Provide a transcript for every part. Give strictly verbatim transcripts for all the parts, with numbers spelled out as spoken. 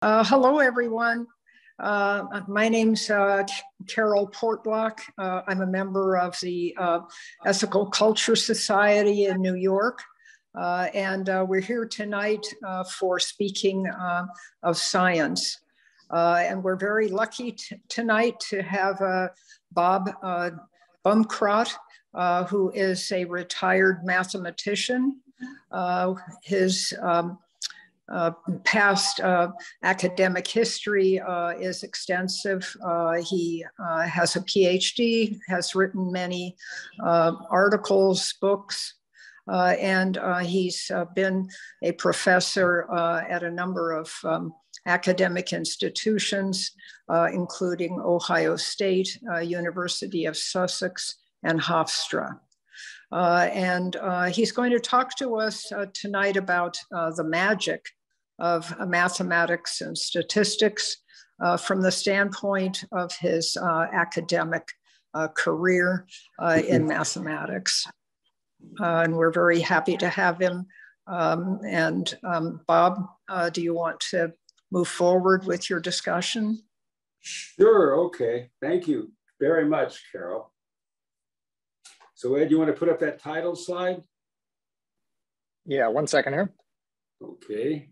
Uh, hello, everyone. Uh, my name's uh, Carol Portlock. Uh, I'm a member of the uh, Ethical Culture Society in New York. Uh, and uh, we're here tonight uh, for speaking uh, of science. Uh, and we're very lucky tonight to have uh, Bob uh, Bumcrot, uh, who is a retired mathematician. Uh, his um, Uh, past uh, academic history uh, is extensive. Uh, he uh, has a P H D, has written many uh, articles, books, uh, and uh, he's uh, been a professor uh, at a number of um, academic institutions, uh, including Ohio State, uh, University of Sussex, and Hofstra. Uh, and uh, he's going to talk to us uh, tonight about uh, the magic of uh, mathematics and statistics uh, from the standpoint of his uh, academic uh, career uh, in mathematics. Uh, and we're very happy to have him. Um, and um, Bob, uh, do you want to move forward with your discussion? Sure, okay. Thank you very much, Carol. So Ed, you want to put up that title slide? Yeah, one second here. Okay.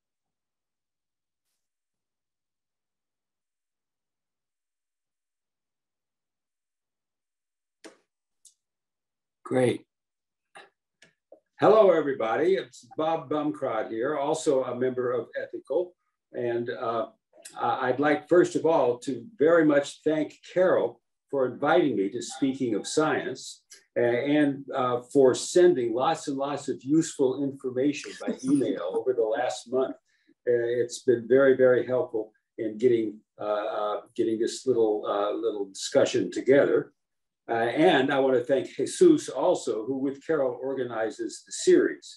Great. Hello, everybody. It's Bob Bumcrot here, also a member of Ethical. And uh, I'd like, first of all, to very much thank Carol for inviting me to Speaking of Science, and uh, for sending lots and lots of useful information by email over the last month. Uh, it's been very, very helpful in getting uh, uh, getting this little uh, little discussion together. Uh, and I want to thank Jesus also, who with Carol organizes the series.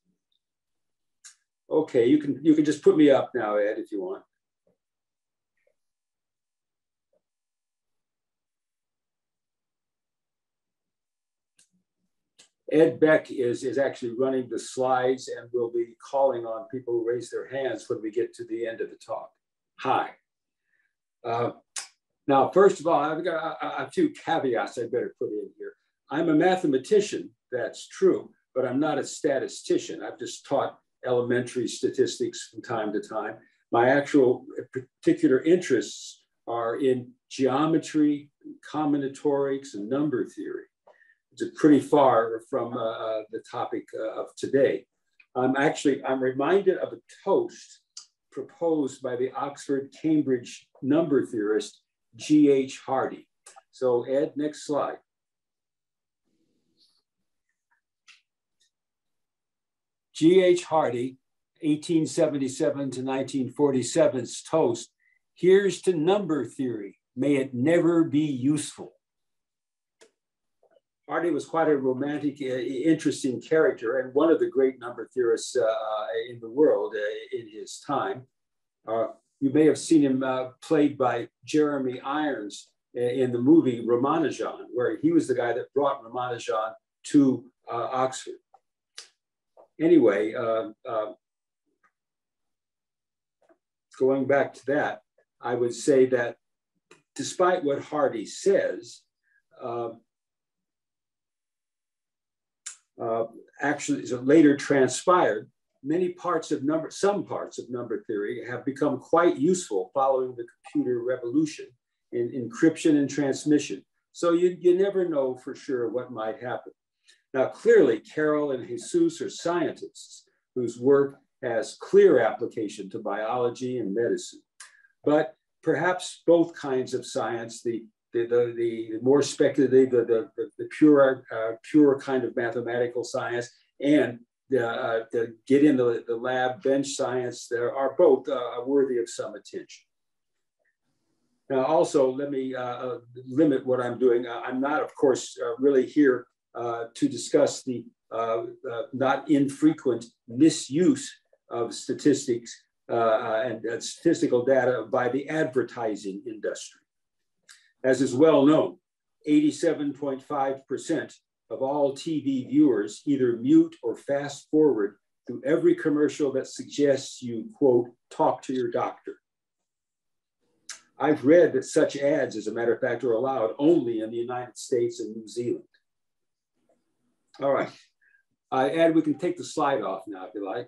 Okay, you can you can just put me up now, Ed, if you want. Ed Beck is, is actually running the slides and will be calling on people who raise their hands when we get to the end of the talk. Hi. Uh, now, first of all, I've got a, a few caveats I better put in here. I'm a mathematician, that's true, but I'm not a statistician. I've just taught elementary statistics from time to time. My actual particular interests are in geometry, combinatorics, and number theory. It's pretty far from uh, the topic uh, of today. I'm actually, I'm reminded of a toast proposed by the Oxford Cambridge number theorist, G H Hardy. So Ed, next slide. G H Hardy, eighteen seventy-seven to nineteen forty-seven's toast, here's to number theory, may it never be useful. Hardy was quite a romantic, uh, interesting character, and one of the great number theorists uh, in the world uh, in his time. Uh, you may have seen him uh, played by Jeremy Irons in the movie Ramanujan, where he was the guy that brought Ramanujan to uh, Oxford. Anyway, uh, uh, going back to that, I would say that despite what Hardy says, uh, Uh, actually, so later transpired, many parts of number, some parts of number theory have become quite useful following the computer revolution in encryption and transmission. So you, you never know for sure what might happen. Now, clearly, Carol and Jesus are scientists whose work has clear application to biology and medicine. But perhaps both kinds of science, the The, the, the more speculative, the, the, the, the pure, uh, pure kind of mathematical science, and the, uh, the get in the, the lab bench science, there are both uh, worthy of some attention. Now, also, let me uh, limit what I'm doing. I'm not, of course, uh, really here uh, to discuss the uh, uh, not infrequent misuse of statistics uh, and uh, statistical data by the advertising industry. As is well known, eighty-seven point five percent of all T V viewers either mute or fast forward through every commercial that suggests you, quote, talk to your doctor. I've read that such ads, as a matter of fact, are allowed only in the United States and New Zealand. All right, I add, we can take the slide off now if you like.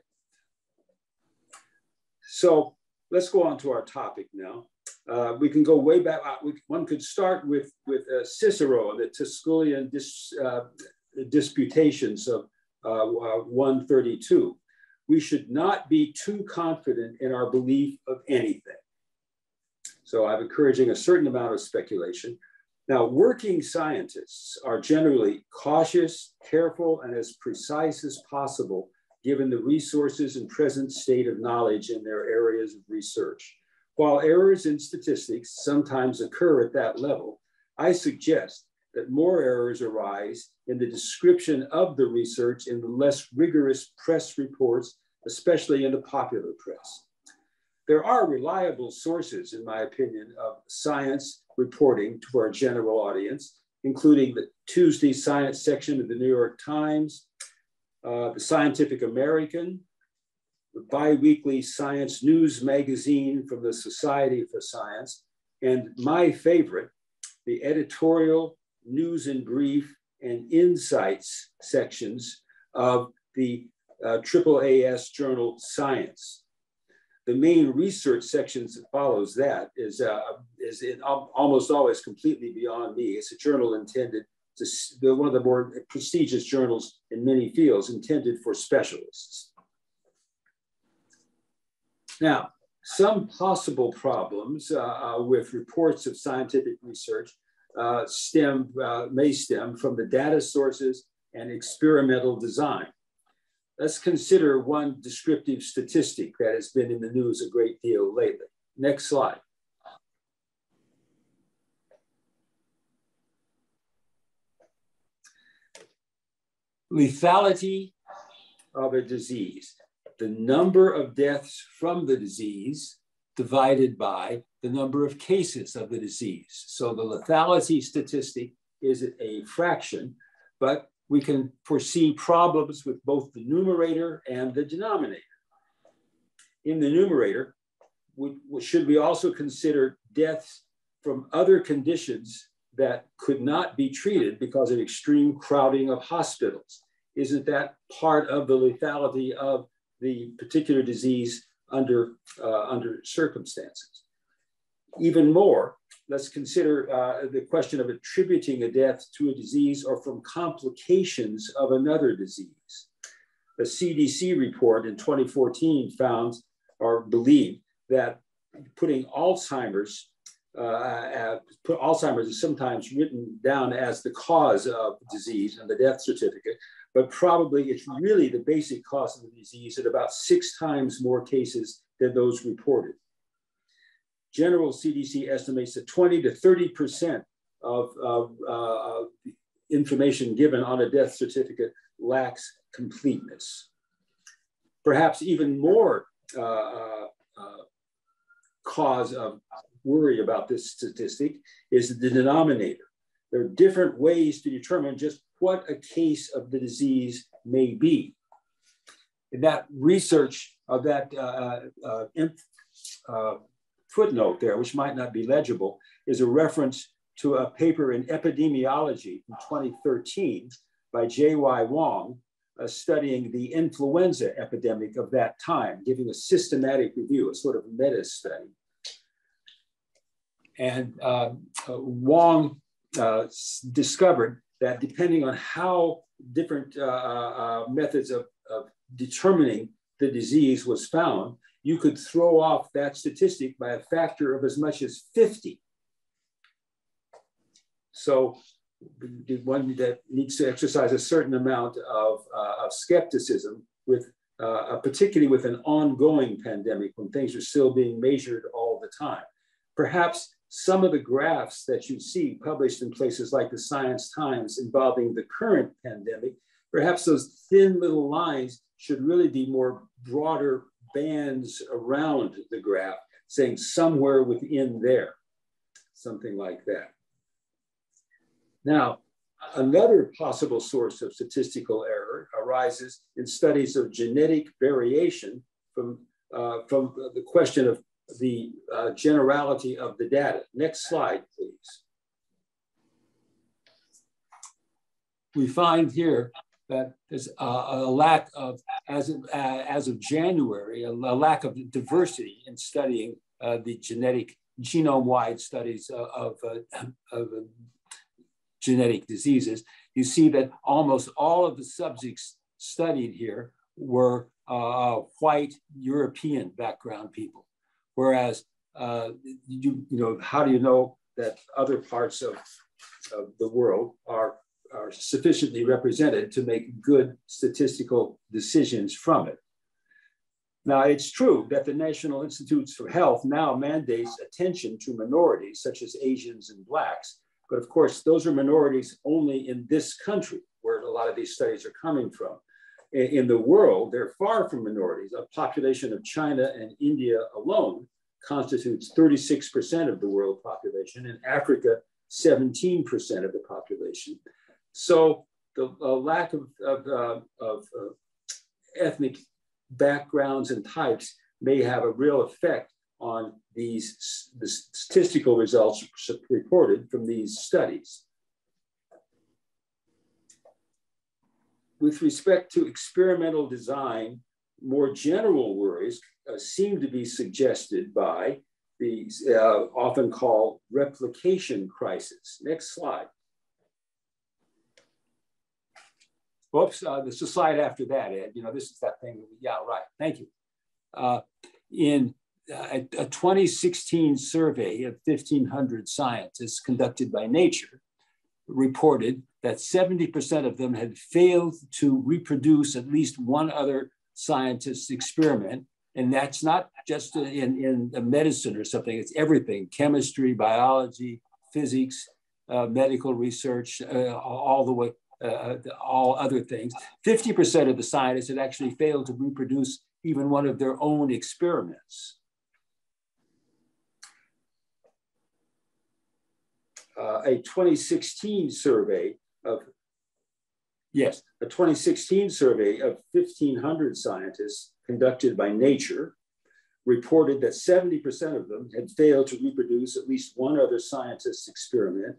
So let's go on to our topic now. Uh, we can go way back. Uh, we, one could start with, with uh, Cicero, the Tusculan dis, uh, disputations of uh, uh, one thirty-two. We should not be too confident in our belief of anything. So I'm encouraging a certain amount of speculation. Now, working scientists are generally cautious, careful, and as precise as possible, given the resources and present state of knowledge in their areas of research. While errors in statistics sometimes occur at that level, I suggest that more errors arise in the description of the research in the less rigorous press reports, especially in the popular press. There are reliable sources, in my opinion, of science reporting to our general audience, including the Tuesday Science section of the New York Times, uh, the Scientific American, the bi-weekly Science News magazine from the Society for Science, and my favorite, the editorial, news and brief, and insights sections of the uh, triple A S journal Science. The main research sections that follows that is, uh, is in, almost always completely beyond me. It's a journal intended to, one of the more prestigious journals in many fields, intended for specialists. Now, some possible problems uh, uh, with reports of scientific research uh, stem, uh, may stem from the data sources and experimental design. Let's consider one descriptive statistic that has been in the news a great deal lately. Next slide. Lethality of a disease. The number of deaths from the disease divided by the number of cases of the disease. So the lethality statistic is a fraction, but we can foresee problems with both the numerator and the denominator. In the numerator, we, should we also consider deaths from other conditions that could not be treated because of extreme crowding of hospitals? Isn't that part of the lethality of the particular disease under, uh, under circumstances? Even more, let's consider uh, the question of attributing a death to a disease or from complications of another disease. The C D C report in twenty fourteen found or believed that putting Alzheimer's, uh, uh, put Alzheimer's is sometimes written down as the cause of disease and the death certificate, but probably it's really the basic cause of the disease at about six times more cases than those reported. General C D C estimates that twenty to thirty percent of, of uh, information given on a death certificate lacks completeness. Perhaps even more uh, uh, cause of worry about this statistic is the denominator. There are different ways to determine just what a case of the disease may be. In that research of that uh, uh, uh, footnote there, which might not be legible, is a reference to a paper in epidemiology from twenty thirteen by J Y Wong, uh, studying the influenza epidemic of that time, giving a systematic review, a sort of meta study. And uh, uh, Wong uh, discovered that depending on how different uh, uh, methods of, of determining the disease was found, you could throw off that statistic by a factor of as much as fifty. So one that needs to exercise a certain amount of, uh, of skepticism with, uh, particularly with an ongoing pandemic when things are still being measured all the time. Perhaps some of the graphs that you see published in places like the Science Times involving the current pandemic, perhaps those thin little lines should really be more broader bands around the graph, saying somewhere within there, something like that. Now, another possible source of statistical error arises in studies of genetic variation from, uh, from the question of the uh, generality of the data. Next slide, please. We find here that there's a, a lack of, as of, uh, as of January, a, a lack of diversity in studying uh, the genetic, genome-wide studies of, of, uh, of uh, genetic diseases. You see that almost all of the subjects studied here were uh, white European background people. Whereas, uh, you, you know, how do you know that other parts of, of the world are, are sufficiently represented to make good statistical decisions from it? Now, it's true that the National Institutes for Health now mandates attention to minorities such as Asians and Blacks. But of course, those are minorities only in this country where a lot of these studies are coming from. In the world, they're far from minorities. A population of China and India alone constitutes thirty-six percent of the world population, and Africa, seventeen percent of the population. So the uh, lack of, of, uh, of uh, ethnic backgrounds and types may have a real effect on these the statistical results reported from these studies. With respect to experimental design, more general worries uh, seem to be suggested by the uh, often called replication crisis. Next slide. Whoops, uh, this is a slide after that, Ed. You know, this is that thing. Yeah, right, thank you. Uh, in a, a twenty sixteen survey of fifteen hundred scientists conducted by Nature reported that seventy percent of them had failed to reproduce at least one other scientist's experiment. And that's not just in, in medicine or something, it's everything: chemistry, biology, physics, uh, medical research, uh, all the way, uh, all other things. fifty percent of the scientists had actually failed to reproduce even one of their own experiments. Uh, a twenty sixteen survey of, yes, a twenty sixteen survey of fifteen hundred scientists conducted by Nature reported that seventy percent of them had failed to reproduce at least one other scientist's experiment.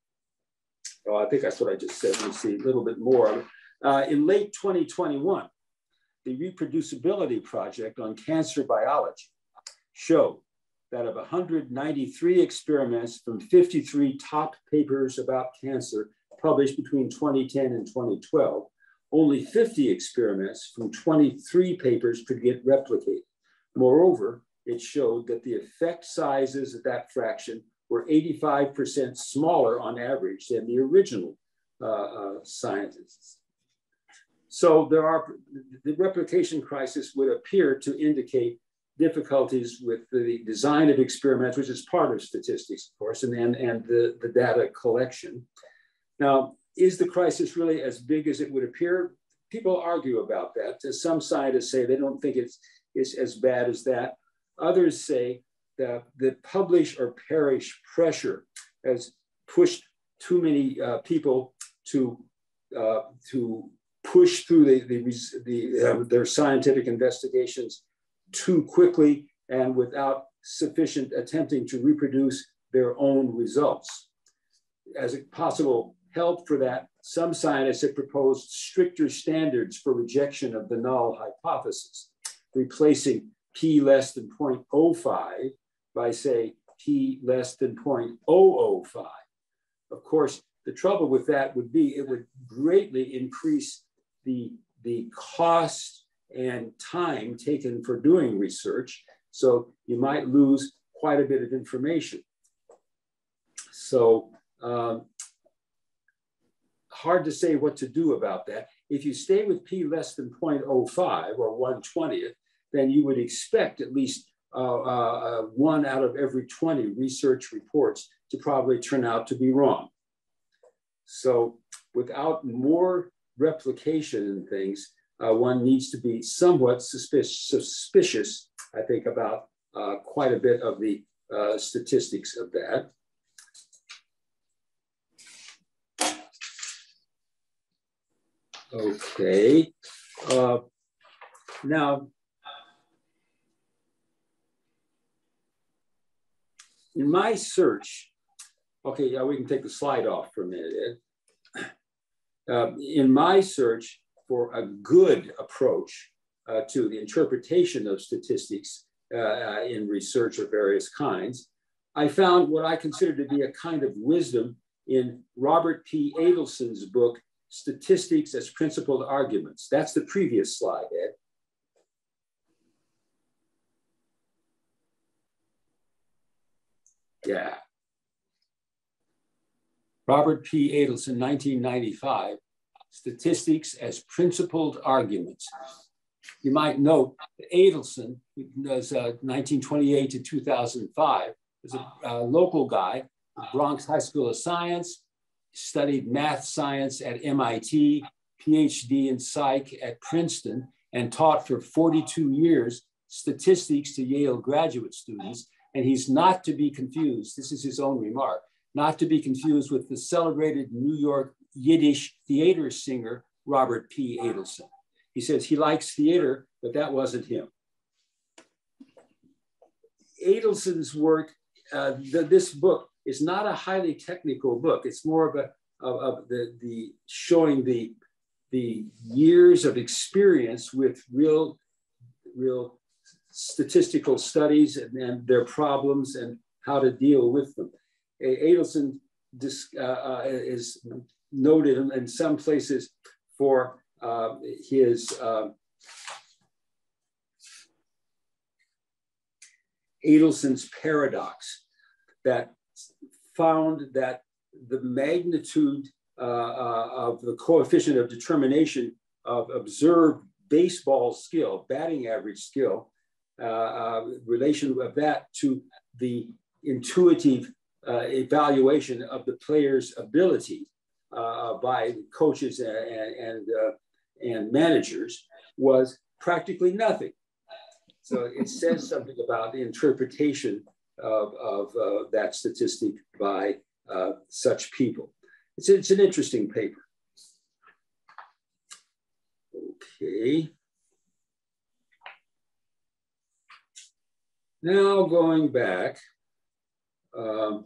Oh, I think that's what I just said. Let me see a little bit more. Uh, in late twenty twenty-one, the Reproducibility Project on Cancer Biology showed that of one hundred ninety-three experiments from fifty-three top papers about cancer published between twenty ten and twenty twelve, only fifty experiments from twenty-three papers could get replicated. Moreover, it showed that the effect sizes of that fraction were eighty-five percent smaller on average than the original uh, uh, scientists. So there are, the replication crisis would appear to indicate difficulties with the design of experiments, which is part of statistics, of course, and, and, and the, the data collection. Now, is the crisis really as big as it would appear? People argue about that. Some scientists say they don't think it's, it's as bad as that. Others say that the publish or perish pressure has pushed too many uh, people to, uh, to push through the, the, the, uh, their scientific investigations too quickly and without sufficient attempting to reproduce their own results. As a possible help for that, some scientists have proposed stricter standards for rejection of the null hypothesis, replacing p less than zero point zero five by, say, p less than zero point zero zero five. Of course, the trouble with that would be it would greatly increase the, the cost and time taken for doing research. So you might lose quite a bit of information. So um, hard to say what to do about that. If you stay with p less than zero point zero five or one twentieth, then you would expect at least uh, uh, one out of every twenty research reports to probably turn out to be wrong. So without more replication and things, uh, one needs to be somewhat suspicious, suspicious I think, about uh, quite a bit of the uh, statistics of that. Okay. Uh, now, in my search, okay, yeah, we can take the slide off for a minute, Ed. Uh, in my search for a good approach uh, to the interpretation of statistics uh, in research of various kinds, I found what I consider to be a kind of wisdom in Robert P. Adelson's book, Statistics as Principled Arguments. That's the previous slide, Ed. Yeah. Robert P. Adelson, nineteen ninety-five, Statistics as Principled Arguments. You might note that Adelson was uh, nineteen twenty-eight to two thousand five, was a, a local guy, Bronx High School of Science, studied math science at M I T, PhD in psych at Princeton, and taught for forty-two years statistics to Yale graduate students. And he's not to be confused, this is his own remark, not to be confused with the celebrated New York Yiddish theater singer, Robert P. Adelson. He says he likes theater, but that wasn't him. Adelson's work, uh, the, this book is not a highly technical book. It's more of a, of, of the, the showing the, the years of experience with real, real statistical studies and, and their problems and how to deal with them. Adelson uh, uh, is noted in, in some places for uh, his uh, Adelson's paradox, that found that the magnitude uh, uh, of the coefficient of determination of observed baseball skill, batting average skill, uh, uh, relation of that to the intuitive uh, evaluation of the player's ability uh, by coaches and, and, uh, and managers was practically nothing. So it says something about the interpretation of, of uh, that statistic by uh, such people. It's, it's an interesting paper. Okay. Now going back, um,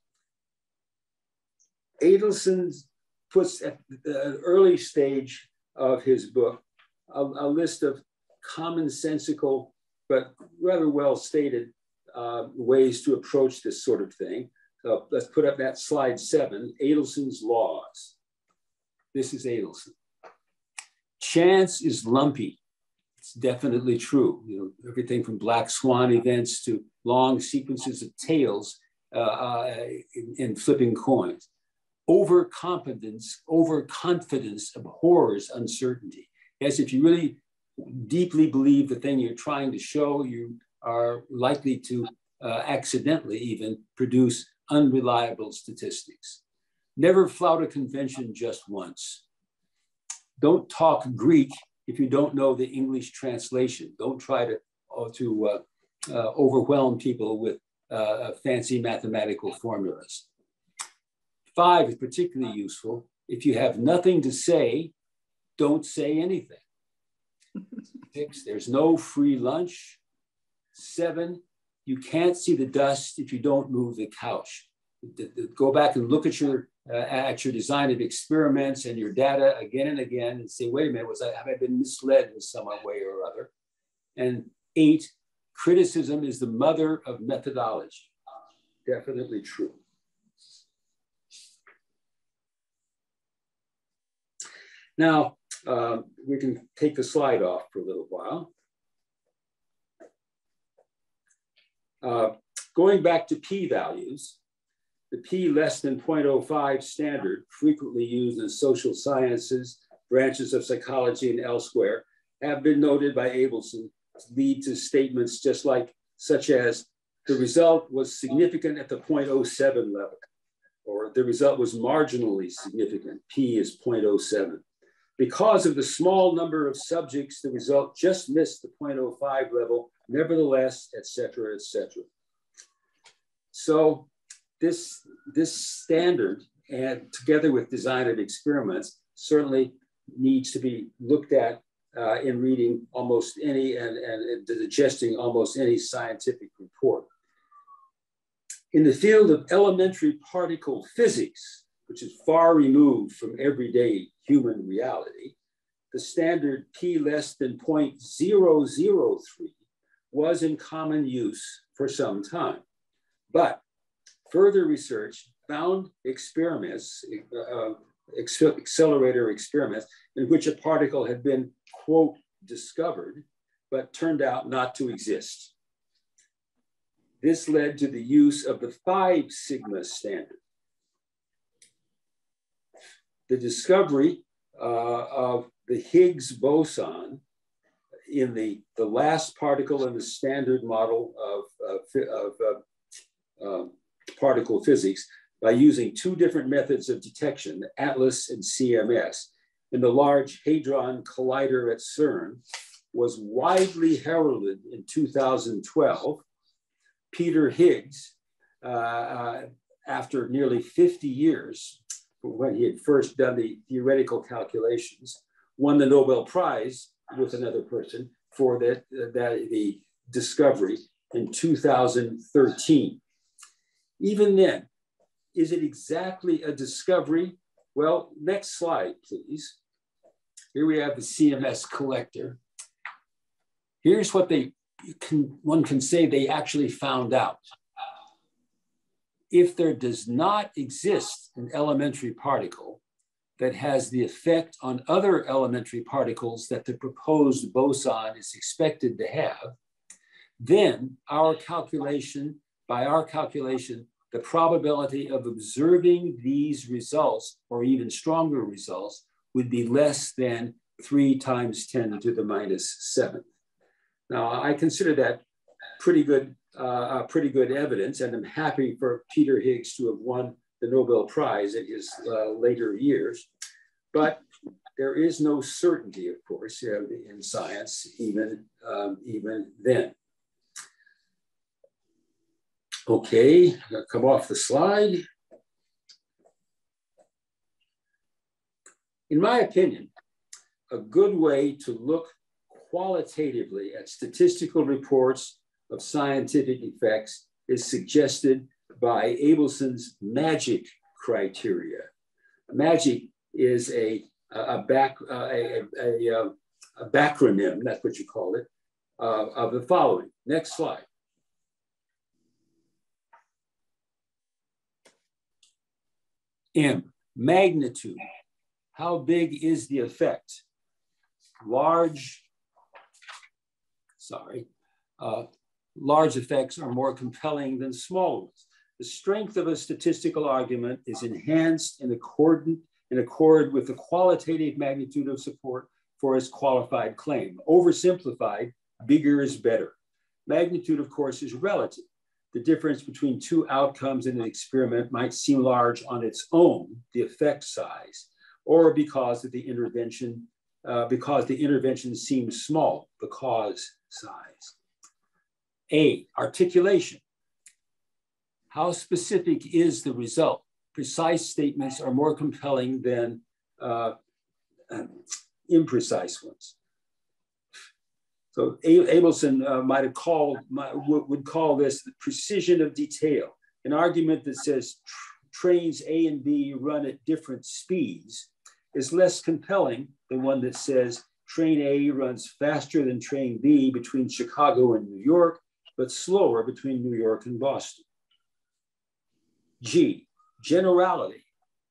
Adelson puts at the early stage of his book a, a list of commonsensical but rather well stated uh, ways to approach this sort of thing. So let's put up that slide seven, Adelson's laws. This is Adelson. Chance is lumpy. It's definitely true. You know, everything from black swan events to long sequences of tails uh, uh, in, in flipping coins. Overconfidence, overconfidence abhors uncertainty. As if you really deeply believe the thing you're trying to show, you are likely to uh, accidentally even produce unreliable statistics. Never flout a convention just once. Don't talk Greek if you don't know the English translation. Don't try to, uh, to uh, uh, overwhelm people with uh, fancy mathematical formulas. Five is particularly useful. If you have nothing to say, don't say anything. Six, there's no free lunch. Seven, you can't see the dust if you don't move the couch. Go back and look at your uh, at your design of experiments and your data again and again and say, wait a minute, was I, have I been misled in some way or other? And eight, criticism is the mother of methodology. Definitely true. Now, um, we can take the slide off for a little while. Uh, going back to p-values, the p less than zero point zero five standard, frequently used in social sciences, branches of psychology and elsewhere, have been noted by Adelson to lead to statements just like, such as, the result was significant at the zero point zero seven level, or the result was marginally significant, p is zero point zero seven. Because of the small number of subjects, the result just missed the zero point zero five level, nevertheless, et cetera, et cetera. So this, this standard, and together with design of experiments, certainly needs to be looked at uh, in reading almost any and, and digesting almost any scientific report. In the field of elementary particle physics, which is far removed from everyday human reality, the standard p less than zero point zero zero three was in common use for some time. But further research found experiments, uh, accelerator experiments, in which a particle had been, quote, discovered, but turned out not to exist. This led to the use of the five sigma standard. The discovery uh, of the Higgs boson in the, the last particle in the standard model of, of, of uh, uh, particle physics by using two different methods of detection, the ATLAS and C M S, in the Large Hadron Collider at CERN was widely heralded in two thousand twelve. Peter Higgs, uh, uh, after nearly fifty years, when he had first done the theoretical calculations, won the Nobel Prize with another person for that, that the discovery in two thousand thirteen. Even then, is it exactly a discovery? Well, next slide, please. Here we have the C M S collector. Here's what they can, one can say they actually found out. If there does not exist an elementary particle that has the effect on other elementary particles that the proposed boson is expected to have, then our calculation, by our calculation, the probability of observing these results, or even stronger results, would be less than three times ten to the minus seventh. Now, I consider that pretty good, uh, pretty good evidence, and I'm happy for Peter Higgs to have won the Nobel Prize in his uh, later years. But there is no certainty, of course, you know, in science, even, um, even then. Okay, I'll come off the slide. In my opinion, a good way to look qualitatively at statistical reports of scientific effects is suggested by Abelson's magic criteria. Magic is a, a, back, uh, a, a, a, a backronym, that's what you call it, uh, of the following. Next slide. M, magnitude. How big is the effect? Large, sorry, uh, large effects are more compelling than small ones. The strength of a statistical argument is enhanced in accord, in accord with the qualitative magnitude of support for its qualified claim. Oversimplified, bigger is better. Magnitude, of course, is relative. The difference between two outcomes in an experiment might seem large on its own, the effect size, or because of the intervention, uh, because the intervention seems small, the cause size. A, articulation. How specific is the result? Precise statements are more compelling than uh, um, imprecise ones. So Abelson uh, might have called, might, would call this the precision of detail. An argument that says tr trains A and B run at different speeds is less compelling than one that says train A runs faster than train B between Chicago and New York, but slower between New York and Boston. G, generality.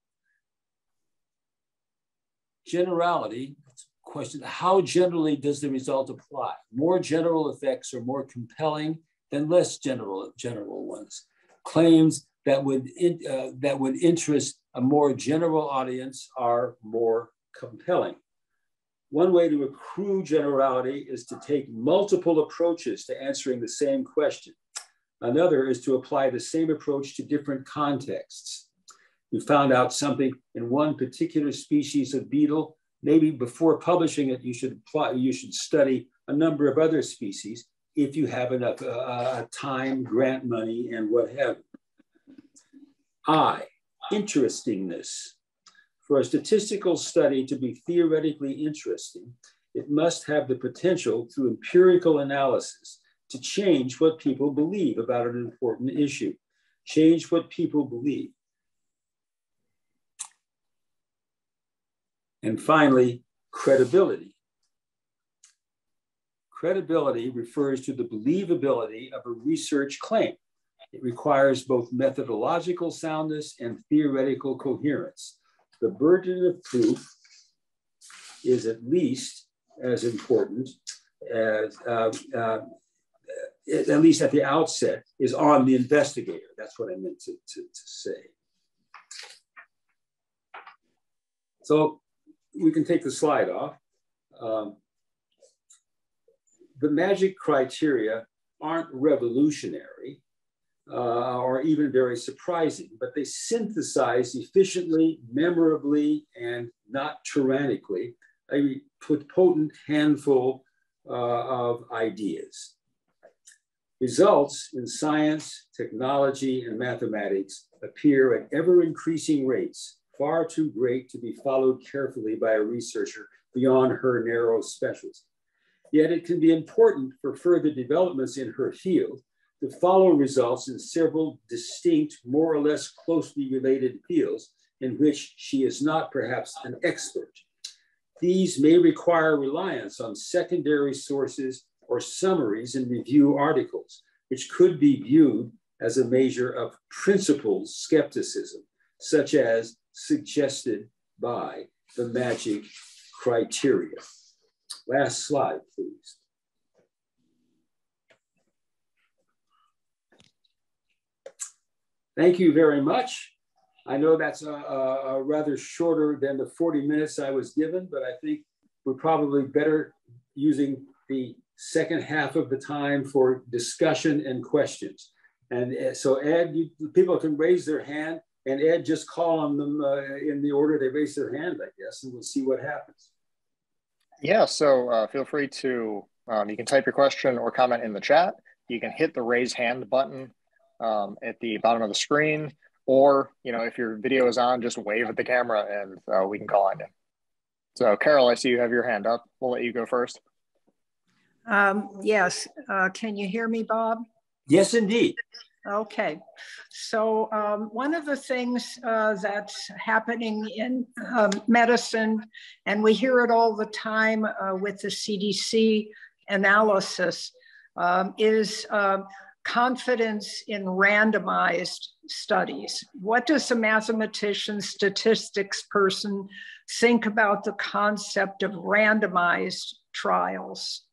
Generality. Question, how generally does the result apply? More general effects are more compelling than less general, general ones. Claims that would, in, uh, that would interest a more general audience are more compelling. One way to accrue generality is to take multiple approaches to answering the same question. Another is to apply the same approach to different contexts. You found out something in one particular species of beetle. Maybe before publishing it, you should apply, you should study a number of other species if you have enough uh, time, grant money, and what have you. I, interestingness. For a statistical study to be theoretically interesting, it must have the potential through empirical analysis to change what people believe about an important issue, change what people believe. And finally, credibility. Credibility refers to the believability of a research claim. It requires both methodological soundness and theoretical coherence. The burden of proof is at least as important as, uh, uh, at least at the outset, is on the investigator. That's what I meant to, to, to say. So we can take the slide off. Um, the magic criteria aren't revolutionary uh, or even very surprising, but they synthesize efficiently, memorably, and not tyrannically a potent handful uh, of ideas. Results in science, technology, and mathematics appear at ever-increasing rates, far too great to be followed carefully by a researcher beyond her narrow specialty. Yet it can be important for further developments in her field to follow results in several distinct, more or less closely related fields in which she is not perhaps an expert. These may require reliance on secondary sources or summaries and review articles, which could be viewed as a measure of principled skepticism, such as suggested by the magic criteria. Last slide, please. Thank you very much. I know that's a, a, a rather shorter than the forty minutes I was given, but I think we're probably better using the second half of the time for discussion and questions. And so Ed, you, people can raise their hand, and Ed, just call on them uh, in the order they raise their hand, I guess, and we'll see what happens. Yeah, so uh, feel free to, um, you can type your question or comment in the chat. You can hit the raise hand button um, at the bottom of the screen, or, you know, if your video is on, just wave at the camera and uh, we can call on you. So Carol, I see you have your hand up. We'll let you go first. Um, yes, uh, can you hear me, Bob? Yes, indeed. Okay, so um, one of the things uh, that's happening in um, medicine, and we hear it all the time uh, with the C D C analysis, um, is uh, confidence in randomized studies. What does a mathematician, statistics person think about the concept of randomized trials?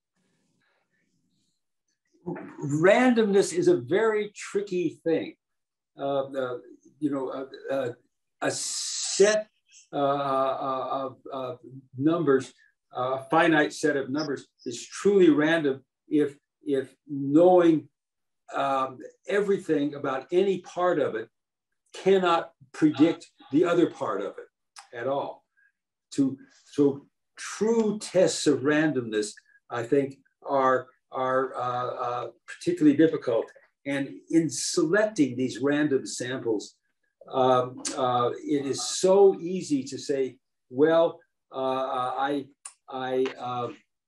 Randomness is a very tricky thing. Uh, uh, you know, uh, uh, a set uh, of uh, numbers, a finite set of numbers, is truly random if if knowing um, everything about any part of it cannot predict the other part of it at all. To so true tests of randomness, I think, are are uh, uh, particularly difficult. And in selecting these random samples, um, uh, it is so easy to say, well, uh, I, I uh,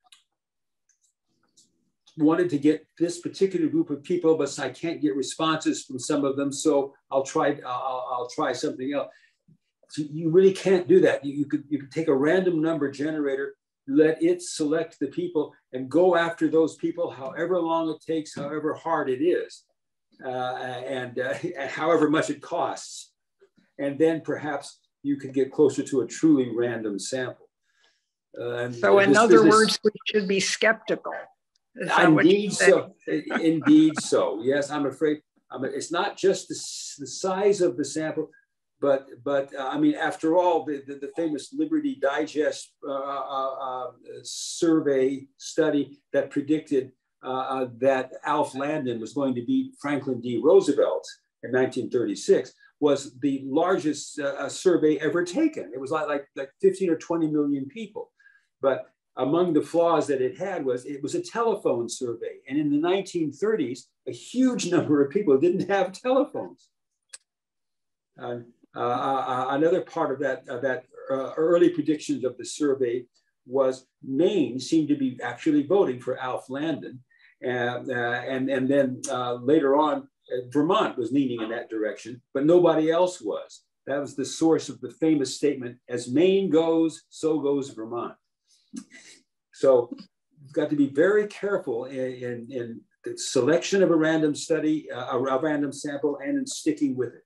wanted to get this particular group of people, but I can't get responses from some of them, so I'll try, I'll, I'll try something else. So you really can't do that. You, you, could, you could take a random number generator, let it select the people and go after those people, however long it takes, however hard it is, uh, and, uh, and however much it costs. And then perhaps you could get closer to a truly random sample. Uh, so in this, other this, words, we should be skeptical. Indeed so, indeed so. Yes, I'm afraid, I mean, it's not just the, the size of the sample, But, but uh, I mean, after all, the, the, the famous Liberty Digest uh, uh, uh, survey study that predicted uh, that Alf Landon was going to beat Franklin D. Roosevelt in nineteen thirty-six was the largest uh, survey ever taken. It was like, like, like fifteen or twenty million people. But among the flaws that it had was it was a telephone survey. And in the nineteen thirties, a huge number of people didn't have telephones. Uh, Uh, another part of that, of that uh, early predictions of the survey was Maine seemed to be actually voting for Alf Landon. And, uh, and, and then uh, later on, uh, Vermont was leaning in that direction, but nobody else was. That was the source of the famous statement, as Maine goes, so goes Vermont. So you've got to be very careful in, in, in the selection of a random study, uh, a random sample, and in sticking with it.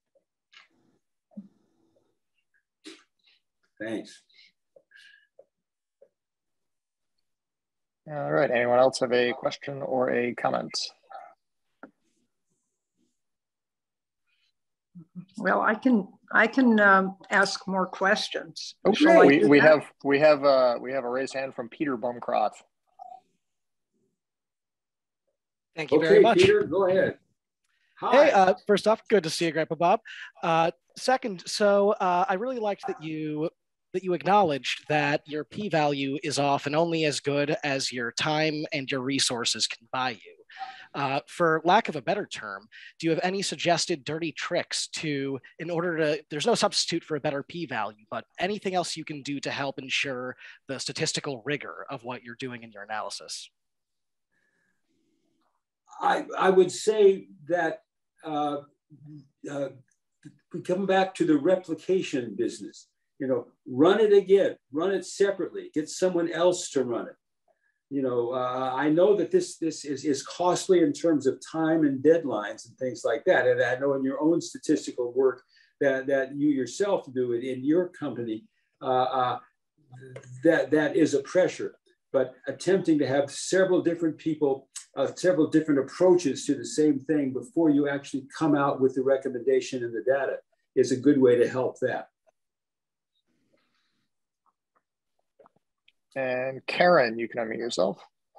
Thanks. All right, anyone else have a question or a comment? Well, I can I can um, ask more questions. Okay, we, we have we have uh, we have a raised hand from Peter Bumcrot. Thank you okay, very much. Peter, go ahead. Hi. Hey, uh, first off, good to see you, Grandpa Bob. Uh, second, so uh, I really liked that you that you acknowledged that your p-value is often only as good as your time and your resources can buy you. Uh, for lack of a better term, do you have any suggested dirty tricks to, in order to, there's no substitute for a better p-value, but anything else you can do to help ensure the statistical rigor of what you're doing in your analysis? I, I would say that uh, uh, we come back to the replication business. You know, run it again, run it separately, get someone else to run it. You know, uh, I know that this this is, is costly in terms of time and deadlines and things like that. And I know in your own statistical work that, that you yourself do it in your company, uh, uh, that, that is a pressure. But attempting to have several different people, uh, several different approaches to the same thing before you actually come out with the recommendation and the data is a good way to help that. And Karen, you can unmute yourself.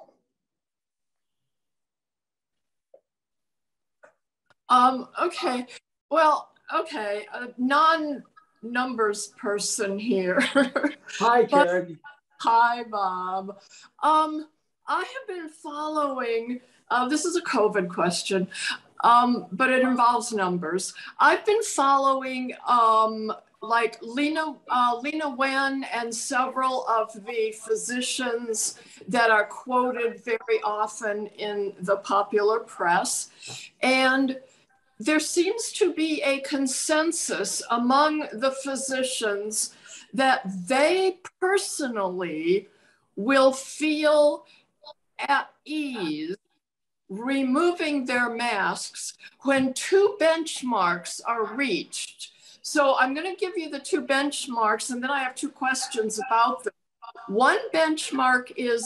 Um, okay, well, okay, a non-numbers person here. Hi, Karen. But, hi, Bob. Um, I have been following, uh, this is a COVID question, um, but it involves numbers. I've been following um, like Lena, uh, Lena Wen and several of the physicians that are quoted very often in the popular press. And there seems to be a consensus among the physicians that they personally will feel at ease removing their masks when two benchmarks are reached. So I'm going to give you the two benchmarks, and then I have two questions about them. One benchmark is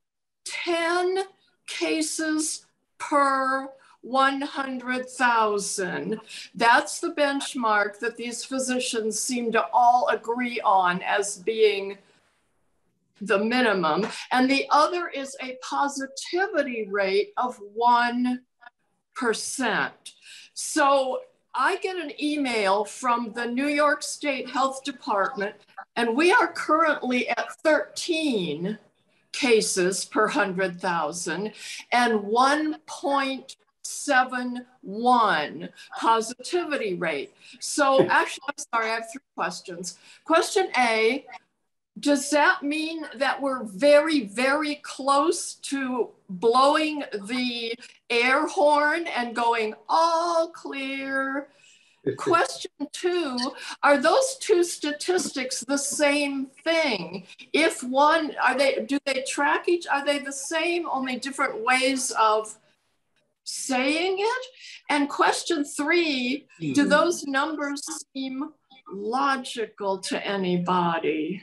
ten cases per one hundred thousand. That's the benchmark that these physicians seem to all agree on as being the minimum. And the other is a positivity rate of one percent. So I get an email from the New York State Health Department, and we are currently at thirteen cases per one hundred thousand and one point seven one positivity rate. So actually, I'm sorry, I have three questions. Question A, does that mean that we're very, very close to blowing the air horn and going all clear? Question two, are those two statistics the same thing? If one, are they, do they track each, are they the same, only different ways of saying it? And question three, mm-hmm. do those numbers seem logical to anybody?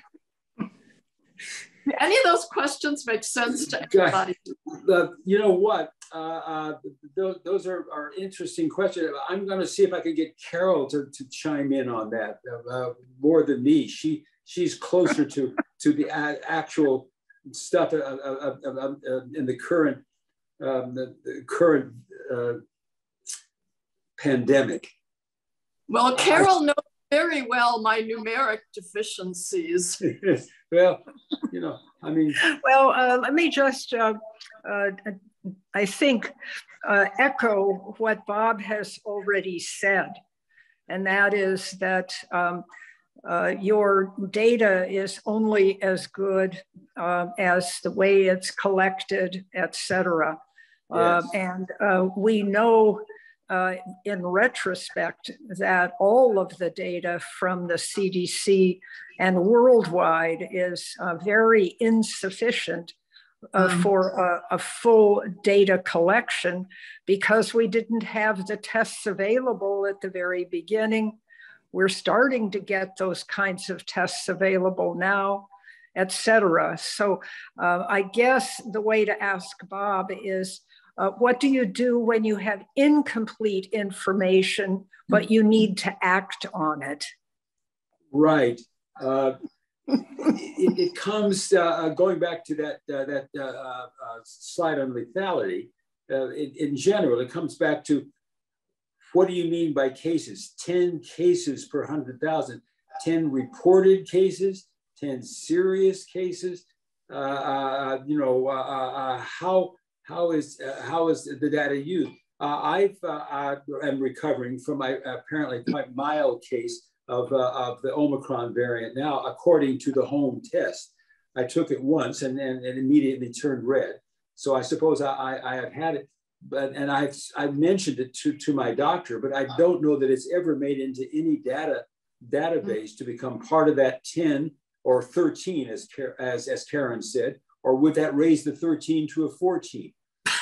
Do any of those questions make sense to anybody? Uh, you know what? Uh, uh, th those are, are interesting questions. I'm going to see if I can get Carol to, to chime in on that uh, more than me. She she's closer to to the actual stuff uh, uh, uh, uh, in the current um, the, the current uh, pandemic. Well, Carol knows very well my numeric deficiencies. Well, you know, I mean. Well, uh, let me just, uh, uh, I think, uh, echo what Bob has already said. and that is that um, uh, your data is only as good uh, as the way it's collected, et cetera. Yes. Uh, and uh, we know uh, in retrospect that all of the data from the C D C and worldwide is uh, very insufficient uh, mm. for a, a full data collection, because we didn't have the tests available at the very beginning. We're starting to get those kinds of tests available now, et cetera. So uh, I guess the way to ask Bob is, uh, what do you do when you have incomplete information, but you need to act on it? Right. Uh, it, it comes, uh, going back to that, uh, that uh, uh, slide on lethality, uh, in, in general, it comes back to, what do you mean by cases? ten cases per one hundred thousand, ten reported cases, ten serious cases. Uh, uh, you know, uh, uh, how how is uh, how is the data used? Uh, I've uh, I am recovering from my apparently quite mild case of uh, of the Omicron variant now, according to the home test. I took it once and and, and immediately turned red. So I suppose I, I, I have had it. But, and I've, I've mentioned it to, to my doctor, but I don't know that it's ever made into any data database to become part of that ten or thirteen, as, as, as Karen said, or would that raise the thirteen to a fourteen?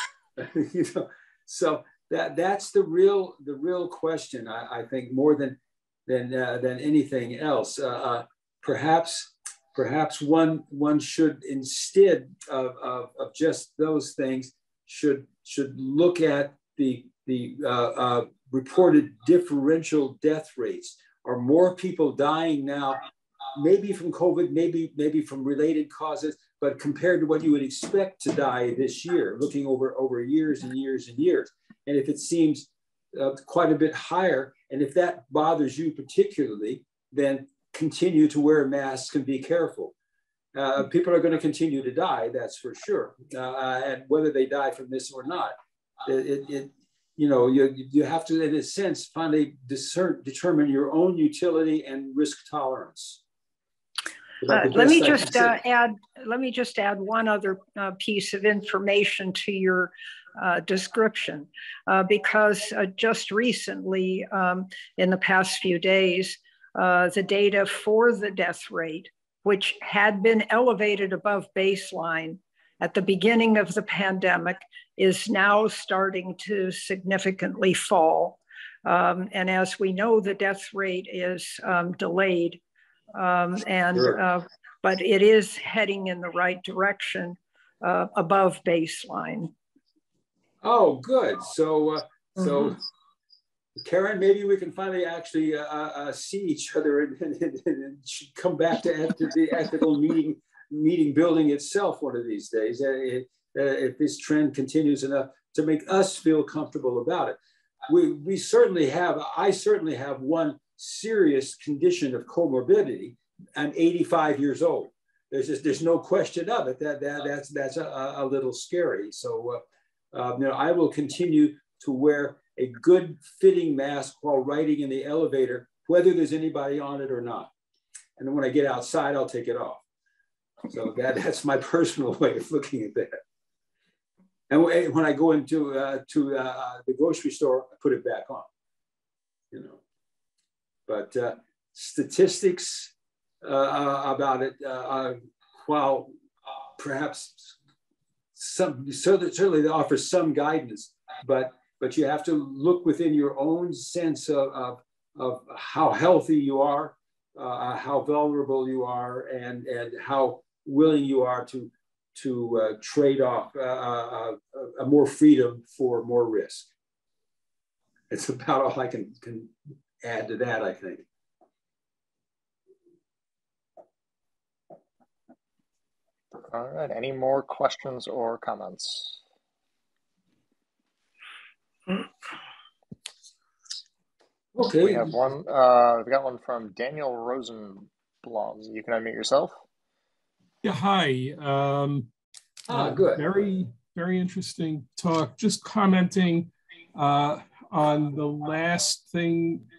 You know, so that, that's the real, the real question, I, I think, more than, than, uh, than anything else. Uh, uh, perhaps, perhaps one, one should, instead of, of, of just those things, should should look at the, the uh, uh, reported differential death rates. Are more people dying now, maybe from COVID, maybe, maybe from related causes, but compared to what you would expect to die this year, looking over, over years and years and years. And if it seems uh, quite a bit higher, and if that bothers you particularly, then continue to wear masks and be careful. Uh, people are going to continue to die, that's for sure. Uh, and whether they die from this or not, it, it, it you know, you, you have to, in a sense, finally discern, determine your own utility and risk tolerance. Uh, let me just uh, add, let me just add one other uh, piece of information to your uh, description, uh, because uh, just recently, um, in the past few days, uh, the data for the death rate, which had been elevated above baseline at the beginning of the pandemic, is now starting to significantly fall. Um, and as we know, the death rate is um, delayed, um, and sure. uh, but it is heading in the right direction, uh, above baseline. Oh, good. So, uh, so. Mm-hmm. Karen, maybe we can finally actually uh, uh, see each other and, and, and, and come back to, to the ethical meeting meeting building itself one of these days, uh, if, uh, if this trend continues enough to make us feel comfortable about it. We, we certainly have, I certainly have one serious condition of comorbidity. I'm eighty-five years old. There's just, there's no question of it. That, that, that's that's a, a little scary. So uh, uh, you know, I will continue to wear a good fitting mask while riding in the elevator, whether there's anybody on it or not. And then when I get outside, I'll take it off. So that, that's my personal way of looking at that. And when I go into uh, to uh, the grocery store, I put it back on, you know. But uh, statistics uh, about it, uh, uh, while perhaps some, certainly they offer some guidance, but But you have to look within your own sense of, of, of how healthy you are, uh, how vulnerable you are, and, and how willing you are to, to uh, trade off uh, uh, more freedom for more risk. It's about all I can, can add to that, I think. All right, any more questions or comments? Okay. We have one, uh, we've got one from Daniel Rosenblum. You can unmute yourself. Yeah, hi. Um, ah, uh, good. Very, very interesting talk. Just commenting uh, on the last thing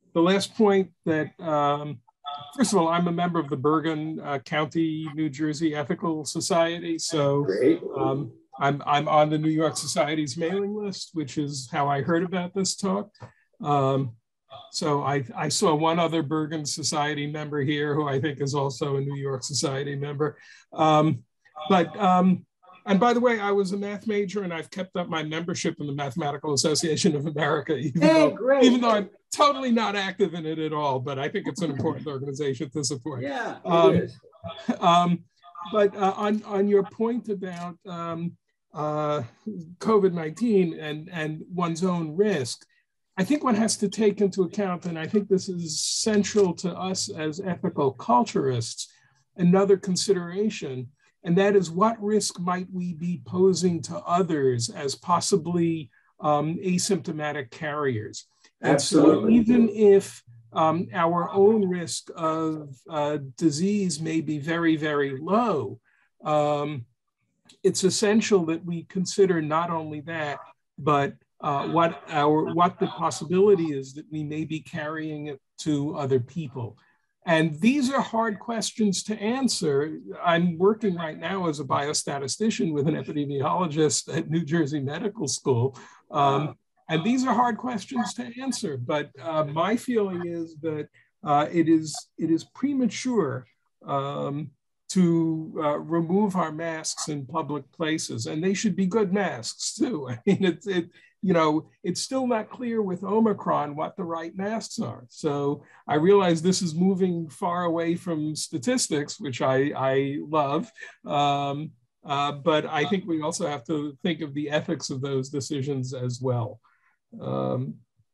the last point that, um, first of all, I'm a member of the Bergen uh, County, New Jersey Ethical Society. So um, I'm, I'm on the New York Society's mailing list, which is how I heard about this talk. Um, so I, I saw one other Bergen Society member here who I think is also a New York Society member. Um, but, um, and by the way, I was a math major and I've kept up my membership in the Mathematical Association of America, even, hey, though, great. even though I'm totally not active in it at all, but I think it's an important organization to support. Yeah, it um, is. Um, but uh, on, on your point about um, uh, COVID nineteen and, and one's own risk, I think one has to take into account, and I think this is central to us as ethical culturists, another consideration, and that is what risk might we be posing to others as possibly um, asymptomatic carriers. Absolutely. And so even if um, our own risk of uh, disease may be very, very low, um, it's essential that we consider not only that, but uh, what our what the possibility is that we may be carrying it to other people. And these are hard questions to answer. I'm working right now as a biostatistician with an epidemiologist at New Jersey Medical School. Um, and these are hard questions to answer. But uh, my feeling is that uh, it is it is premature um, to uh, remove our masks in public places. And they should be good masks too. I mean, it's, it, you know, it's still not clear with Omicron what the right masks are. So I realize this is moving far away from statistics, which I, I love. Um, uh, but I think we also have to think of the ethics of those decisions as well. Um,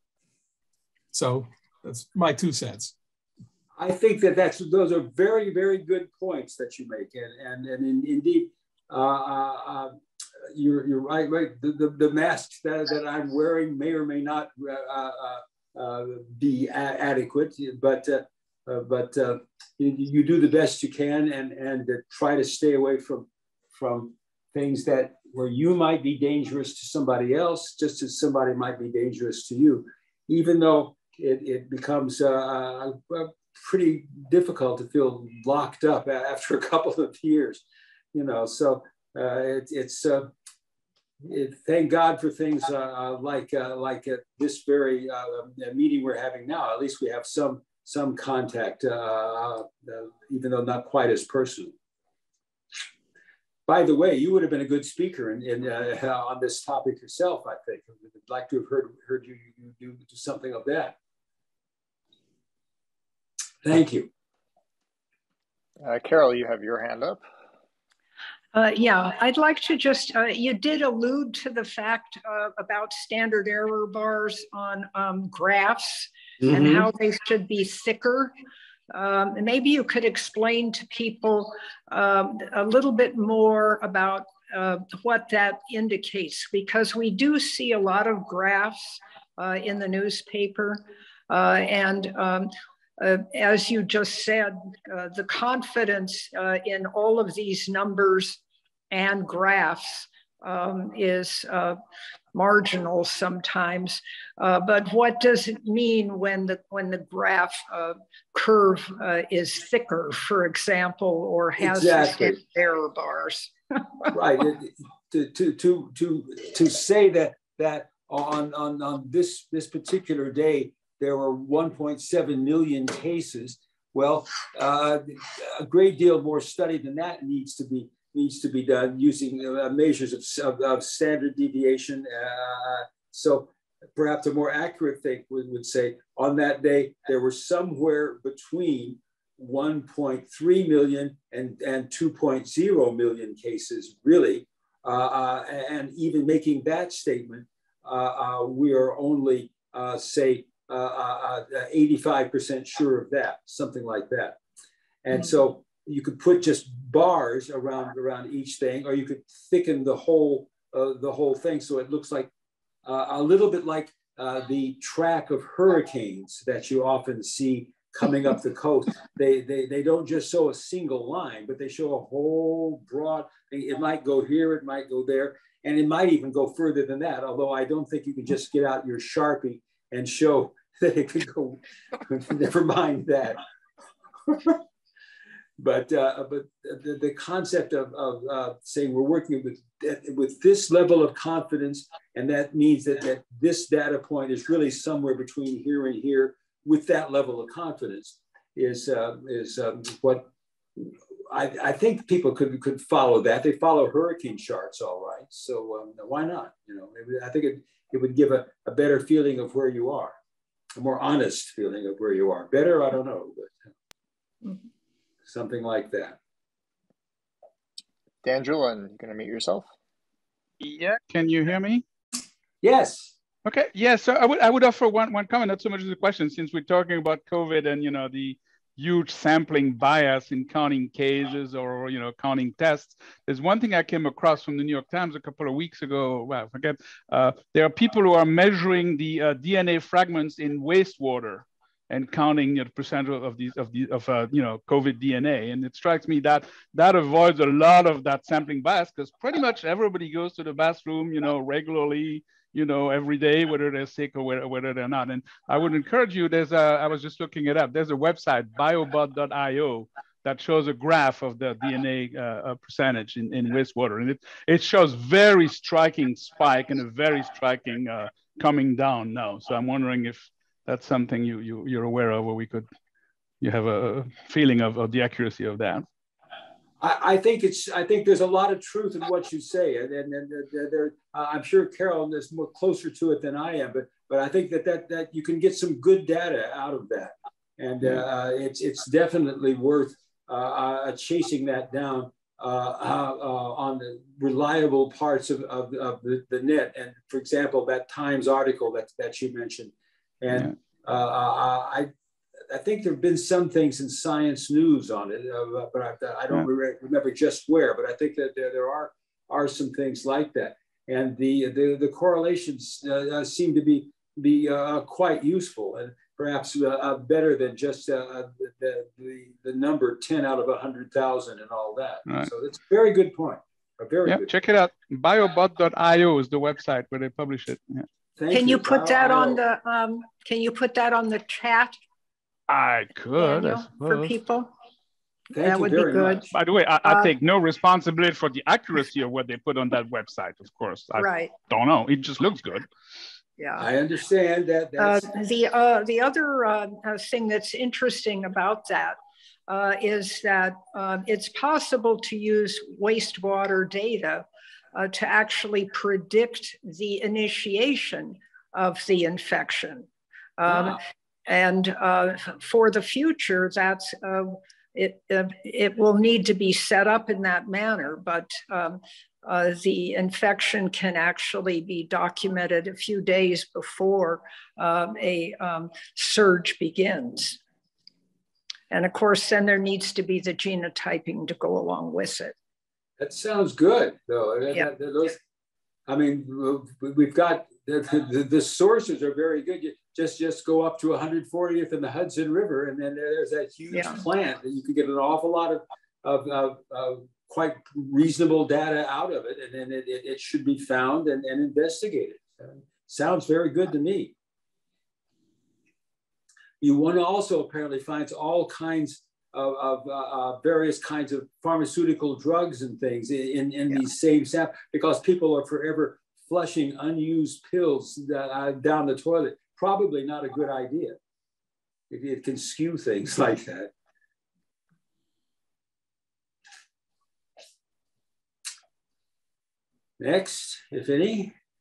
so that's my two cents. I think that that's, those are very, very good points that you make. And, and, and in, indeed, uh, uh, You're, you're right, right. The, the, the masks that, that I'm wearing may or may not uh, uh, uh, be a adequate, but uh, uh, but uh, you, you do the best you can and, and uh, try to stay away from, from things that where you might be dangerous to somebody else, just as somebody might be dangerous to you, even though it, it becomes uh, uh, pretty difficult to feel locked up after a couple of years, you know, so. Uh, it, it's uh, it, thank God for things uh, like uh, like uh, this very uh, meeting we're having now. At least we have some some contact, uh, uh, even though not quite as personal. By the way, you would have been a good speaker in, in uh, on this topic yourself. I think I'd like to have heard heard you, you do, do something of that. Thank you, uh, Carol. You have your hand up. Uh, yeah, I'd like to just, uh, you did allude to the fact uh, about standard error bars on um, graphs mm-hmm. and how they should be thicker. Um, and maybe you could explain to people um, a little bit more about uh, what that indicates, because we do see a lot of graphs uh, in the newspaper. Uh, and um, Uh, as you just said, uh, the confidence uh, in all of these numbers and graphs um, is uh, marginal sometimes. Uh, but what does it mean when the when the graph uh, curve uh, is thicker, for example, or has exactly. error bars? Right. To to to to to say that that on on on this this particular day, there were one point seven million cases. Well, uh, a great deal more study than that needs to be needs to be done using uh, measures of, of, of standard deviation. Uh, so perhaps a more accurate thing would, would say on that day, there were somewhere between one point three million and, and two point zero million cases, really. Uh, uh, and even making that statement, uh, uh, we are only, uh, say, uh, uh, eighty-five percent sure of that, something like that. And mm-hmm. so you could put just bars around around each thing, or you could thicken the whole uh, the whole thing so it looks like uh, a little bit like uh, the track of hurricanes that you often see coming up the coast. They they they don't just show a single line, but they show a whole broad. It might go here, it might go there, and it might even go further than that. Although I don't think you can just get out your Sharpie and show that it could go, never mind that. But uh, but the, the concept of, of uh, saying we're working with with this level of confidence, and that means that, that this data point is really somewhere between here and here with that level of confidence is uh, is um, what I, I think people could could follow that. They follow hurricane charts all right, so um, why not? You know, I think it, it would give a, a better feeling of where you are, a more honest feeling of where you are. Better, I don't know, but mm-hmm. Something like that. D'Angelo, and you're going to mute yourself? Yeah, can you hear me? Yes. Okay, yeah, so I would I would offer one, one comment, not so much as a question, since we're talking about COVID and, you know, the huge sampling bias in counting cases or, you know, counting tests. There's one thing I came across from the New York Times a couple of weeks ago. Well, I forget. Uh, there are people who are measuring the uh, D N A fragments in wastewater and counting, you know, the percent of these of the of uh, you know, COVID D N A, and it strikes me that that avoids a lot of that sampling bias, because pretty much everybody goes to the bathroom, you know, regularly, you know, every day, whether they're sick or whether, whether they're not. And I would encourage you. There's a I was just looking it up. There's a website, biobot dot i o, that shows a graph of the D N A uh, percentage in, in wastewater, and it it shows very striking spike and a very striking uh, coming down now. So I'm wondering if that's something you, you, you're aware of, or we could, you have a feeling of, of the accuracy of that. I, I think it's, I think there's a lot of truth in what you say. And, and, and there, uh, I'm sure Carol is more closer to it than I am, but, but I think that, that, that you can get some good data out of that. And uh, it's, it's definitely worth uh, uh, chasing that down uh, uh, uh, on the reliable parts of, of, of the, the net. And for example, that Times article that, that you mentioned. And yeah. uh, I, I think there have been some things in Science News on it, uh, but I, I don't yeah. re remember just where. But I think that there, there are are some things like that, and the the, the correlations uh, seem to be be uh, quite useful, and perhaps uh, uh, better than just uh, the, the the number ten out of a hundred thousand and all that. Right. So it's a very good point. A very yeah, good check point. it out. biobot dot i o is the website where they publish it. Yeah. Thank can you, you put that on the um, can you put that on the chat? I could, Daniel, I for people. Thank that you would very be good. Much. By the way, I, uh, I take no responsibility for the accuracy of what they put on that website, of course. I right. don't know. It just looks good. Yeah, I understand that. Uh, the uh, the other uh, thing that's interesting about that uh, is that uh, it's possible to use wastewater data Uh, to actually predict the initiation of the infection. Um, ah. And uh, for the future, that's, uh, it, uh, it will need to be set up in that manner, but um, uh, the infection can actually be documented a few days before um, a um, surge begins. And of course, then there needs to be the genotyping to go along with it. That sounds good, though. Yeah. That, that, those, I mean, we've got the, the, the sources are very good. You just just go up to one hundred fortieth in the Hudson River, and then there's that huge yeah. plant, and you can get an awful lot of of, of, of quite reasonable data out of it, and then it, it, it should be found and, and investigated. Uh, sounds very good to me. You one also apparently finds all kinds of, of uh, uh, various kinds of pharmaceutical drugs and things in, in yeah. these same samples, because people are forever flushing unused pills uh, down the toilet. Probably not a good idea. It, it can skew things like that. Next, if any.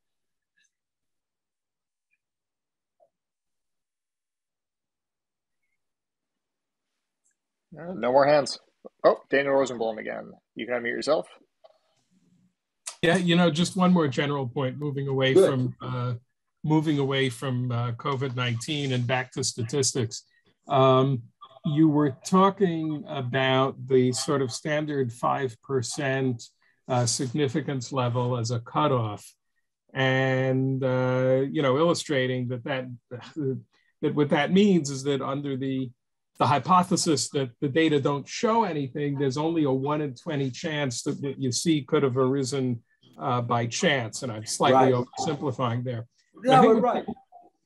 No more hands. Oh, Daniel Rosenblum again. You can unmute yourself. Yeah, you know, just one more general point, moving away Good. from uh, moving away from uh, COVID nineteen and back to statistics. Um, you were talking about the sort of standard five percent uh, significance level as a cutoff, and uh, you know, illustrating that that that what that means is that under the the hypothesis that the data don't show anything, there's only a one in twenty chance that what you see could have arisen uh, by chance. And I'm slightly right. oversimplifying there. No, but right.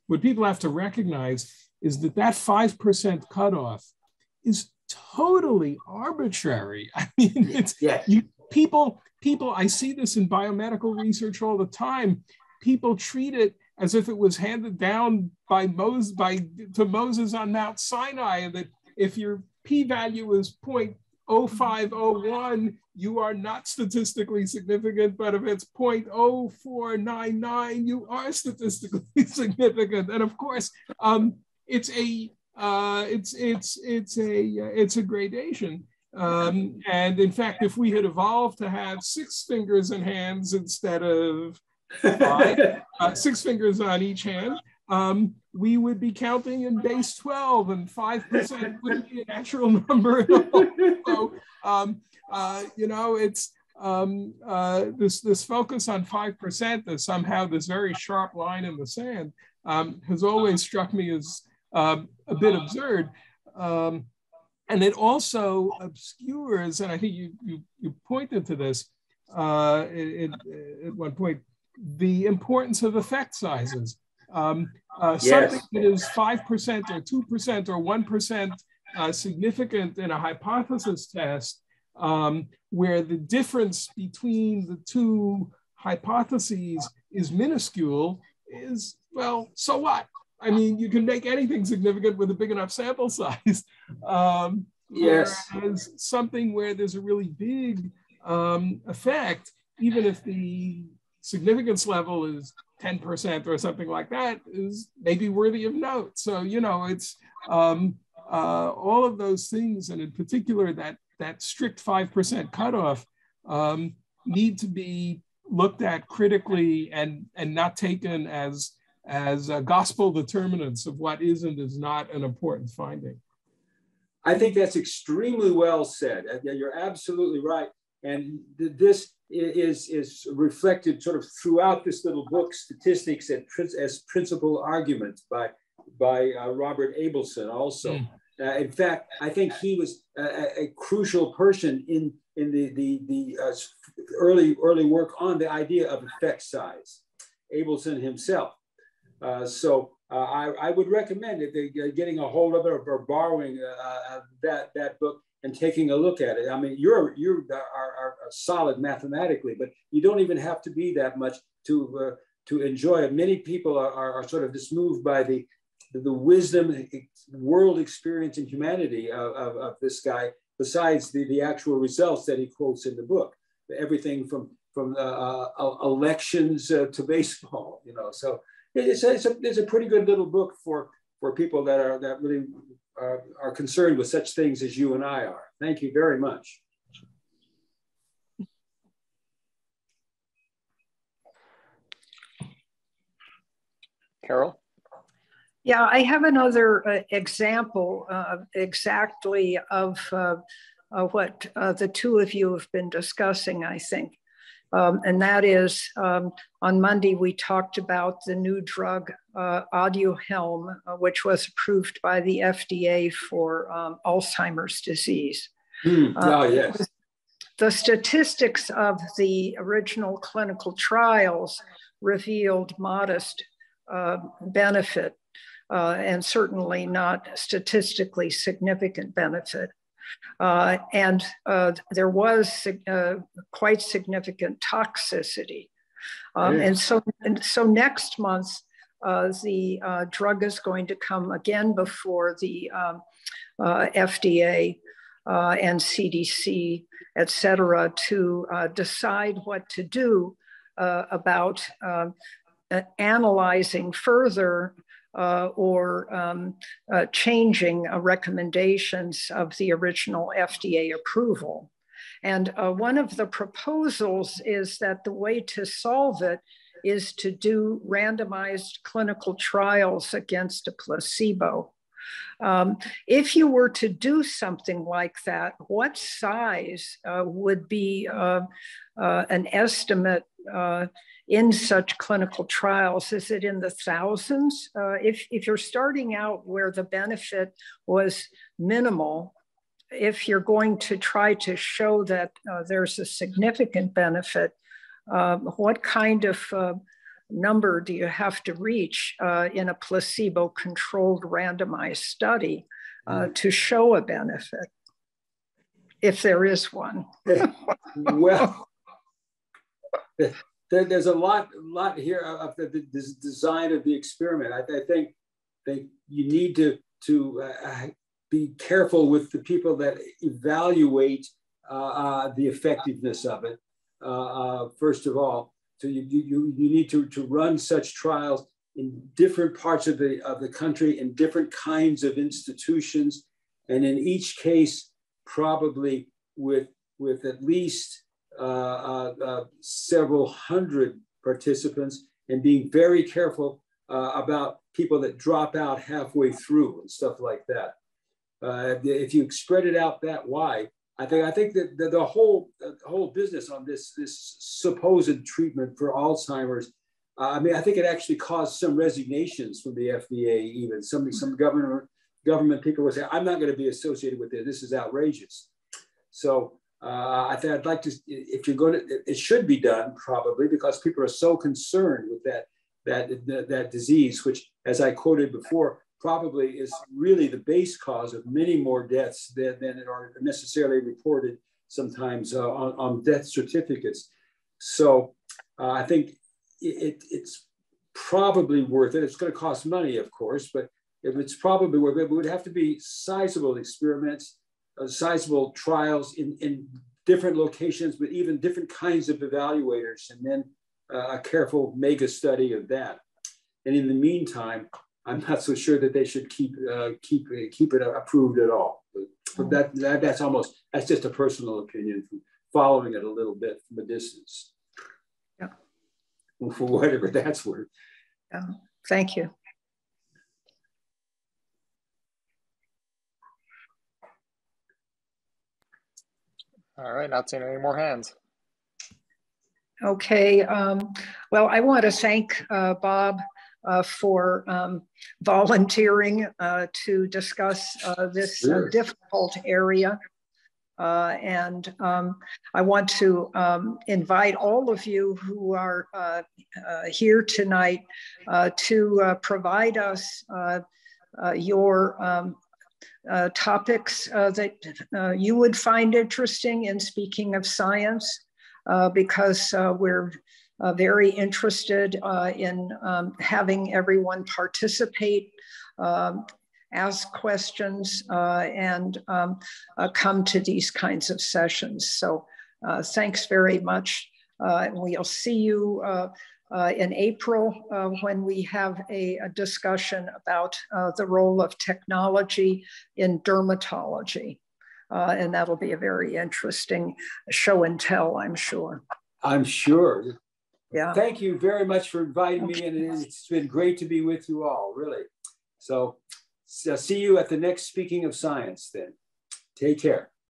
what people have to recognize is that that five percent cutoff is totally arbitrary. I mean, it's yes. you, people, people, I see this in biomedical research all the time. People treat it as if it was handed down by Moses, by to Moses on Mount Sinai, and that if your p-value is zero point zero five zero one, you are not statistically significant, but if it's zero point zero four nine nine, you are statistically significant. And of course, um, it's a uh, it's it's it's a it's a gradation. Um, and in fact, if we had evolved to have six fingers and hands instead of five, uh, six fingers on each hand, um, we would be counting in base twelve, and five percent wouldn't be a natural number at all. So, um, uh, you know, it's um, uh, this, this focus on five percent as somehow this very sharp line in the sand um, has always struck me as um, a bit absurd. Um, and it also obscures, and I think you, you, you pointed to this uh, it, it, at one point, the importance of effect sizes. Um, uh, yes. Something that is five percent or two percent or one percent uh, significant in a hypothesis test, um, where the difference between the two hypotheses is minuscule, is, well, so what? I mean, you can make anything significant with a big enough sample size. Um, yes. Whereas something where there's a really big um, effect, even if the significance level is ten percent or something like that, is maybe worthy of note. So, you know, it's um, uh, all of those things, and in particular that, that strict five percent cutoff, um, need to be looked at critically and, and not taken as, as uh, gospel determinants of what is and is not an important finding. I think that's extremely well said. You're absolutely right. And this is, is reflected sort of throughout this little book, Statistics as Principal Arguments by, by uh, Robert Abelson also. Mm. Uh, in fact, I think he was a, a crucial person in, in the, the, the uh, early, early work on the idea of effect size, Abelson himself. Uh, so uh, I, I would recommend if they're getting a hold of it or, or borrowing uh, that, that book and taking a look at it. I mean, you're, you are, are solid mathematically, but you don't even have to be that much to, uh, to enjoy it. Many people are, are, are sort of just moved by the, the, the wisdom, world experience and humanity of, of, of this guy, besides the, the actual results that he quotes in the book. Everything from, from uh, uh, elections uh, to baseball, you know. So it's a, it's, a, it's a pretty good little book for, for people that are that really uh, are concerned with such things as you and I are. Thank you very much. Carol? Yeah, I have another uh, example uh, exactly of uh, uh, what uh, the two of you have been discussing, I think. Um, and that is, um, on Monday, we talked about the new drug, uh, Aduhelm, uh, which was approved by the F D A for um, Alzheimer's disease. Mm. Oh, uh, yes. The statistics of the original clinical trials revealed modest uh, benefit, uh, and certainly not statistically significant benefit. Uh, and uh, there was uh, quite significant toxicity. Um, and so, and so next month, uh, the uh, drug is going to come again before the um, uh, F D A uh, and C D C, et cetera, to uh, decide what to do uh, about uh, analyzing further Uh, or um, uh, changing uh, recommendations of the original F D A approval. And uh, one of the proposals is that the way to solve it is to do randomized clinical trials against a placebo. Um, if you were to do something like that, what size uh, would be uh, uh, an estimate uh, in such clinical trials? Is it in the thousands? Uh, if, if you're starting out where the benefit was minimal, if you're going to try to show that uh, there's a significant benefit, uh, what kind of uh, number do you have to reach uh, in a placebo-controlled randomized study uh, to show a benefit, if there is one? Well, there, there's a lot, lot here of the, the design of the experiment. I, I think, think you need to, to uh, be careful with the people that evaluate uh, uh, the effectiveness of it, uh, uh, first of all. So you, you, you need to, to run such trials in different parts of the, of the country, in different kinds of institutions, and in each case, probably with, with at least uh, uh, uh, several hundred participants, and being very careful uh, about people that drop out halfway through and stuff like that. Uh, if you spread it out that wide, I think I think that the, the whole the whole business on this this supposed treatment for Alzheimer's, uh, I mean, I think it actually caused some resignations from the F D A. Even some some government government people would say, "I'm not going to be associated with this. This is outrageous." So uh, I think I'd like to, if you're going to, it should be done probably, because people are so concerned with that that that, that disease, which, as I quoted before, probably is really the base cause of many more deaths than, than are necessarily reported sometimes uh, on, on death certificates. So uh, I think it, it's probably worth it. It's going to cost money, of course, but if it's probably worth it, it would have to be sizable experiments, uh, sizable trials in, in different locations, but even different kinds of evaluators, and then uh, a careful mega study of that. And in the meantime, I'm not so sure that they should keep uh, keep keep it approved at all. But, but that, that that's almost that's just a personal opinion from following it a little bit from a distance. Yeah. For whatever that's worth. Yeah. Thank you. All right, not seeing any more hands. Okay. Um, well, I want to thank uh, Bob Uh, for um, volunteering uh, to discuss uh, this uh, difficult area. Uh, and um, I want to um, invite all of you who are uh, uh, here tonight uh, to uh, provide us uh, uh, your um, uh, topics uh, that uh, you would find interesting in speaking of science, uh, because uh, we're Uh, very interested uh, in um, having everyone participate, um, ask questions, uh, and um, uh, come to these kinds of sessions. So uh, thanks very much. Uh, and we'll see you uh, uh, in April uh, when we have a, a discussion about uh, the role of technology in dermatology. Uh, and that'll be a very interesting show and tell, I'm sure. I'm sure. Yeah. Thank you very much for inviting me, and it's been great to be with you all, really. So, so see you at the next Speaking of Science then. Take care.